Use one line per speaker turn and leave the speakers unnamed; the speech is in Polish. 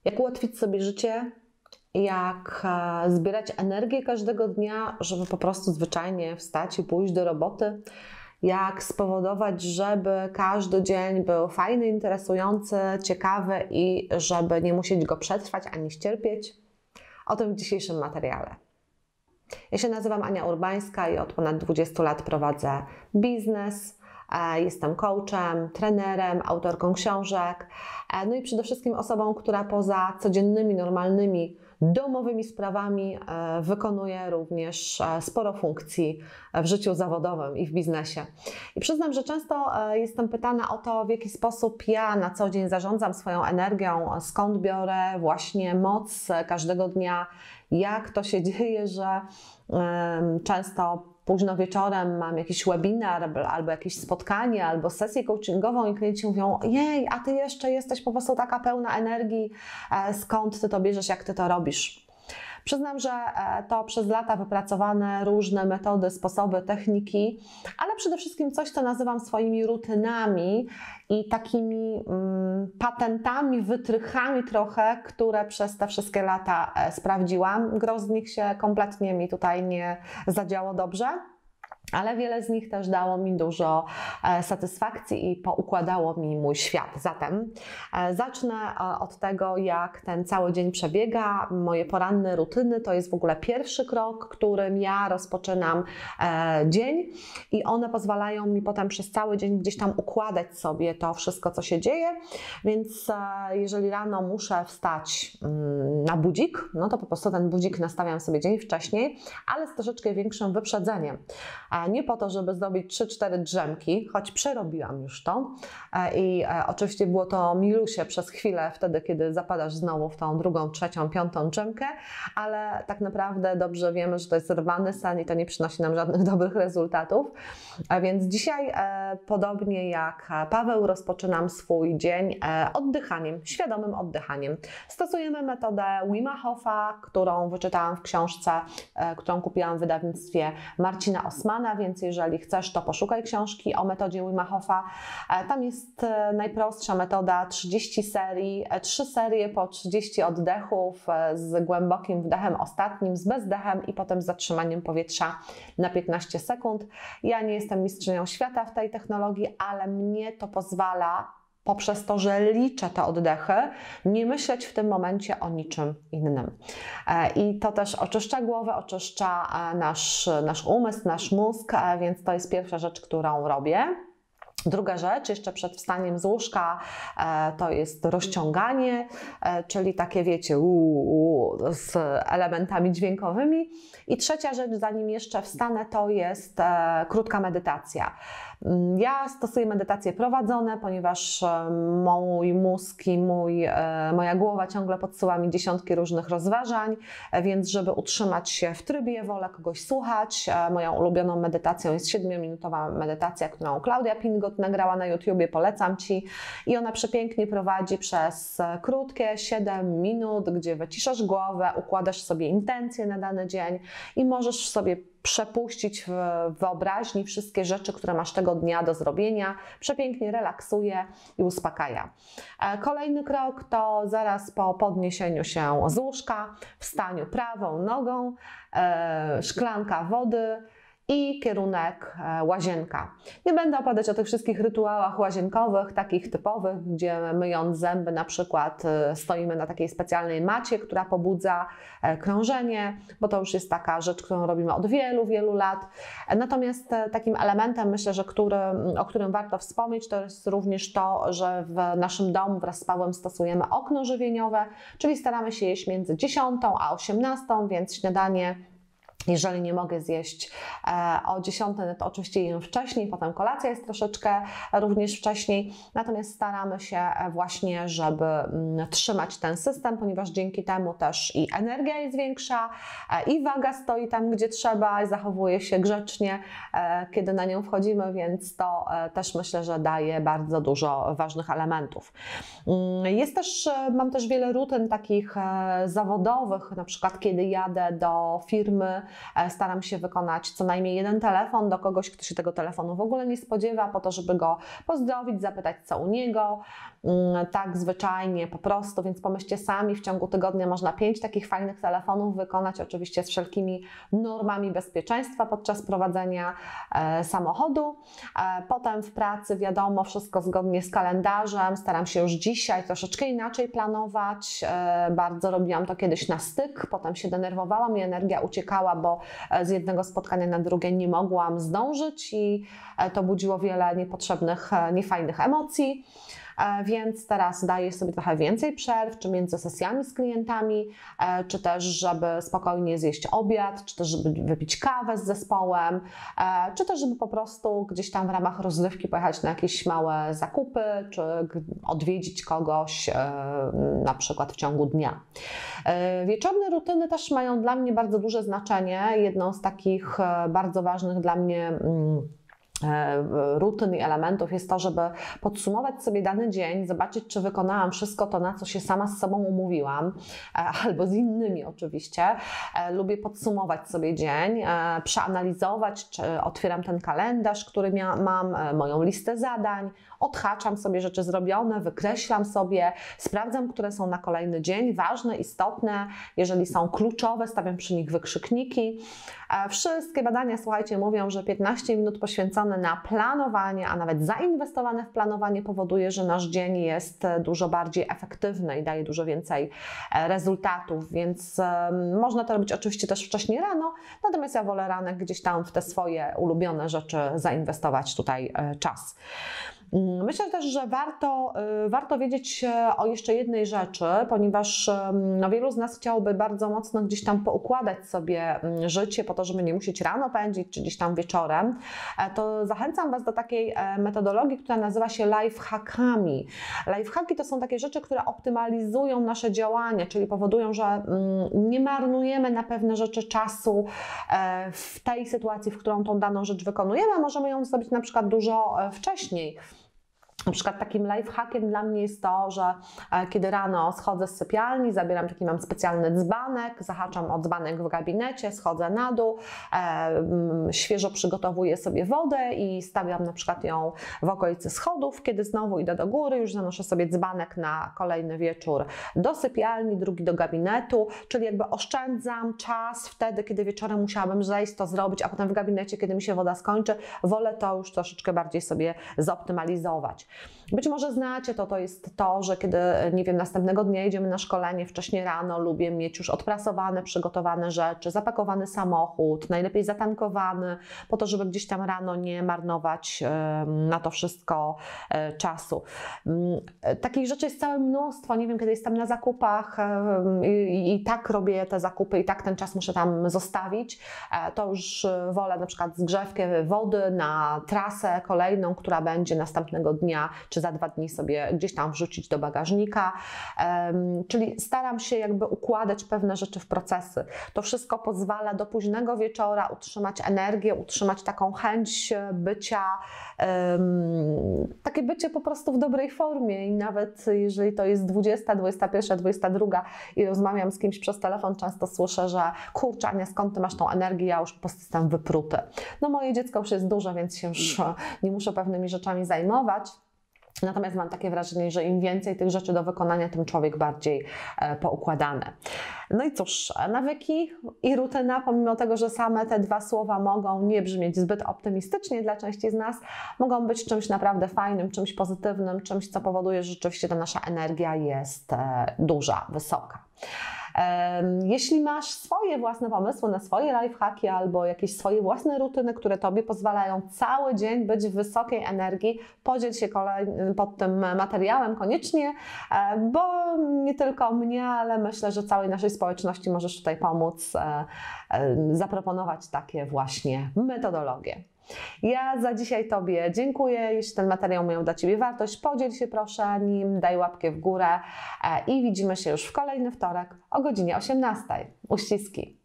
Jak ułatwić sobie życie, jak zbierać energię każdego dnia, żeby po prostu zwyczajnie wstać i pójść do roboty, jak spowodować, żeby każdy dzień był fajny, interesujący, ciekawy i żeby nie musieć go przetrwać ani ścierpieć. O tym w dzisiejszym materiale. Ja się nazywam Ania Urbańska i od ponad 20 lat prowadzę biznes. Jestem coachem, trenerem, autorką książek, no i przede wszystkim osobą, która poza codziennymi, normalnymi, domowymi sprawami wykonuje również sporo funkcji w życiu zawodowym i w biznesie. I przyznam, że często jestem pytana o to, w jaki sposób ja na co dzień zarządzam swoją energią, skąd biorę właśnie moc każdego dnia, jak to się dzieje, że często późno wieczorem mam jakiś webinar, albo jakieś spotkanie, albo sesję coachingową i klienci mówią: jej, a Ty jeszcze jesteś po prostu taka pełna energii, skąd Ty to bierzesz, jak Ty to robisz? Przyznam, że to przez lata wypracowane różne metody, sposoby, techniki, ale przede wszystkim coś, co nazywam swoimi rutynami i takimi patentami, wytrychami trochę, które przez te wszystkie lata sprawdziłam. Gros z nich się kompletnie mi tutaj nie zadziało dobrze, ale wiele z nich też dało mi dużo satysfakcji i poukładało mi mój świat. Zatem zacznę od tego, jak ten cały dzień przebiega. Moje poranne rutyny to jest w ogóle pierwszy krok, którym ja rozpoczynam dzień i one pozwalają mi potem przez cały dzień gdzieś tam układać sobie to wszystko, co się dzieje. Więc jeżeli rano muszę wstać na budzik, no to po prostu ten budzik nastawiam sobie dzień wcześniej, ale z troszeczkę większym wyprzedzeniem. Nie po to, żeby zrobić 3-4 drzemki, choć przerobiłam już to i oczywiście było to milusie przez chwilę wtedy, kiedy zapadasz znowu w tą drugą, trzecią, piątą drzemkę, ale tak naprawdę dobrze wiemy, że to jest rwany sen i to nie przynosi nam żadnych dobrych rezultatów. A więc dzisiaj, podobnie jak Paweł, rozpoczynam swój dzień oddychaniem, świadomym oddychaniem. Stosujemy metodę Wima Hofa, którą wyczytałam w książce, którą kupiłam w wydawnictwie Marcina Osmana, więc jeżeli chcesz, to poszukaj książki o metodzie Wima Hofa. Tam jest najprostsza metoda, 30 serii, 3 serie po 30 oddechów z głębokim wdechem ostatnim, z bezdechem i potem z zatrzymaniem powietrza na 15 sekund. Ja nie jestem mistrzynią świata w tej technologii, ale mnie to pozwala, poprzez to, że liczę te oddechy, nie myśleć w tym momencie o niczym innym. I to też oczyszcza głowę, oczyszcza nasz umysł, nasz mózg, więc to jest pierwsza rzecz, którą robię. Druga rzecz, jeszcze przed wstaniem z łóżka, to jest rozciąganie, czyli takie, wiecie, z elementami dźwiękowymi. I trzecia rzecz, zanim jeszcze wstanę, to jest krótka medytacja. Ja stosuję medytacje prowadzone, ponieważ mój mózg i moja głowa ciągle podsyła mi dziesiątki różnych rozważań, więc żeby utrzymać się w trybie, wolę kogoś słuchać. Moją ulubioną medytacją jest 7-minutowa medytacja, którą Klaudia Pingot nagrała na YouTubie, polecam Ci. I ona przepięknie prowadzi przez krótkie 7 minut, gdzie wyciszasz głowę, układasz sobie intencje na dany dzień i możesz sobie przepuścić w wyobraźni wszystkie rzeczy, które masz tego dnia do zrobienia. Przepięknie relaksuje i uspokaja. Kolejny krok to zaraz po podniesieniu się z łóżka, wstaniu prawą nogą, szklanka wody i kierunek łazienka. Nie będę opowiadać o tych wszystkich rytuałach łazienkowych, takich typowych, gdzie myjąc zęby na przykład stoimy na takiej specjalnej macie, która pobudza krążenie, bo to już jest taka rzecz, którą robimy od wielu, wielu lat. Natomiast takim elementem, myślę, że o którym warto wspomnieć, to jest również to, że w naszym domu wraz z Pawłem stosujemy okno żywieniowe, czyli staramy się jeść między 10 a 18, więc śniadanie, jeżeli nie mogę zjeść o 10, no to oczywiście jem wcześniej, potem kolacja jest troszeczkę również wcześniej, natomiast staramy się właśnie, żeby trzymać ten system, ponieważ dzięki temu też i energia jest większa, i waga stoi tam, gdzie trzeba, i zachowuje się grzecznie, kiedy na nią wchodzimy, więc to też myślę, że daje bardzo dużo ważnych elementów. Mam też wiele rutyn takich zawodowych, na przykład kiedy jadę do firmy Staram się wykonać co najmniej jeden telefon do kogoś, kto się tego telefonu w ogóle nie spodziewa, po to, żeby go pozdrowić, zapytać co u niego, tak zwyczajnie po prostu, więc pomyślcie sami, w ciągu tygodnia można 5 takich fajnych telefonów wykonać, oczywiście z wszelkimi normami bezpieczeństwa podczas prowadzenia samochodu. Potem w pracy wiadomo, wszystko zgodnie z kalendarzem, staram się już dzisiaj troszeczkę inaczej planować, bardzo robiłam to kiedyś na styk, potem się denerwowałam i energia uciekała, bo z jednego spotkania na drugie nie mogłam zdążyć i to budziło wiele niepotrzebnych, niefajnych emocji. Więc teraz daję sobie trochę więcej przerw, czy między sesjami z klientami, czy też żeby spokojnie zjeść obiad, czy też żeby wypić kawę z zespołem, czy też żeby po prostu gdzieś tam w ramach rozrywki pojechać na jakieś małe zakupy, czy odwiedzić kogoś na przykład w ciągu dnia. Wieczorne rutyny też mają dla mnie bardzo duże znaczenie. Jedną z takich bardzo ważnych dla mnie rutyn i elementów jest to, żeby podsumować sobie dany dzień, zobaczyć, czy wykonałam wszystko to, na co się sama z sobą umówiłam, albo z innymi oczywiście. Lubię podsumować sobie dzień, przeanalizować, czy otwieram ten kalendarz, który mam, moją listę zadań, odhaczam sobie rzeczy zrobione, wykreślam sobie, sprawdzam, które są na kolejny dzień, ważne, istotne, jeżeli są kluczowe, stawiam przy nich wykrzykniki. Wszystkie badania, słuchajcie, mówią, że 15 minut poświęcone na planowanie, a nawet zainwestowane w planowanie powoduje, że nasz dzień jest dużo bardziej efektywny i daje dużo więcej rezultatów, więc można to robić oczywiście też wcześniej rano, natomiast ja wolę ranek gdzieś tam w te swoje ulubione rzeczy zainwestować tutaj czas. Myślę też, że warto wiedzieć o jeszcze jednej rzeczy, ponieważ wielu z nas chciałoby bardzo mocno gdzieś tam poukładać sobie życie po to, żeby nie musieć rano pędzić, czy gdzieś tam wieczorem. To zachęcam Was do takiej metodologii, która nazywa się lifehackami. Lifehacki to są takie rzeczy, które optymalizują nasze działania, czyli powodują, że nie marnujemy na pewne rzeczy czasu w tej sytuacji, w którą tą daną rzecz wykonujemy, a możemy ją zrobić na przykład dużo wcześniej. Na przykład takim lifehackiem dla mnie jest to, że kiedy rano schodzę z sypialni, zabieram taki, mam specjalny dzbanek, zahaczam o dzbanek w gabinecie, schodzę na dół, świeżo przygotowuję sobie wodę i stawiam na przykład ją w okolicy schodów. Kiedy znowu idę do góry, już zanoszę sobie dzbanek na kolejny wieczór do sypialni, drugi do gabinetu, czyli jakby oszczędzam czas wtedy, kiedy wieczorem musiałabym zejść, to zrobić, a potem w gabinecie, kiedy mi się woda skończy, wolę to już troszeczkę bardziej sobie zoptymalizować. Być może znacie to jest to, że kiedy, nie wiem, następnego dnia idziemy na szkolenie wcześnie rano, lubię mieć już odprasowane, przygotowane rzeczy, zapakowany samochód, najlepiej zatankowany, po to, żeby gdzieś tam rano nie marnować na to wszystko czasu. Takich rzeczy jest całe mnóstwo, nie wiem, kiedy jestem na zakupach i tak robię te zakupy i tak ten czas muszę tam zostawić, to już wolę na przykład zgrzewkę wody na trasę kolejną, która będzie następnego dnia, czy za 2 dni sobie gdzieś tam wrzucić do bagażnika, czyli staram się jakby układać pewne rzeczy w procesy. To wszystko pozwala do późnego wieczora utrzymać energię, utrzymać taką chęć bycia, takie bycie po prostu w dobrej formie i nawet jeżeli to jest 20, 21, 22 i rozmawiam z kimś przez telefon, często słyszę, że kurczę Ania, skąd Ty masz tą energię, ja już po prostu jestem wypruty. No moje dziecko już jest duże, więc się już nie muszę pewnymi rzeczami zajmować. Natomiast mam takie wrażenie, że im więcej tych rzeczy do wykonania, tym człowiek bardziej poukładany. No i cóż, nawyki i rutyna, pomimo tego, że same te 2 słowa mogą nie brzmieć zbyt optymistycznie dla części z nas, mogą być czymś naprawdę fajnym, czymś pozytywnym, czymś, co powoduje, że rzeczywiście ta nasza energia jest duża, wysoka. Jeśli masz swoje własne pomysły na swoje lifehacki albo jakieś swoje własne rutyny, które Tobie pozwalają cały dzień być w wysokiej energii, podziel się pod tym materiałem koniecznie, bo nie tylko mnie, ale myślę, że całej naszej społeczności możesz tutaj pomóc zaproponować takie właśnie metodologie. Ja za dzisiaj Tobie dziękuję. Jeśli ten materiał miał dla Ciebie wartość, podziel się proszę nim, daj łapkę w górę i widzimy się już w kolejny wtorek o godzinie 18. Uściski!